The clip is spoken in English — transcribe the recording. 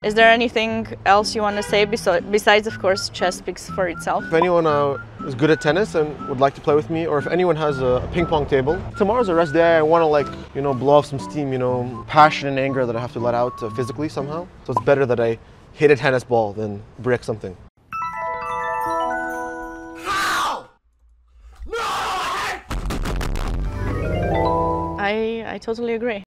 Is there anything else you want to say besides, of course, chess speaks for itself? If anyone is good at tennis and would like to play with me, or if anyone has a ping pong table, tomorrow's a rest day. I want to blow off some steam, passion and anger that I have to let out physically somehow. So it's better that I hit a tennis ball than brick something. I totally agree.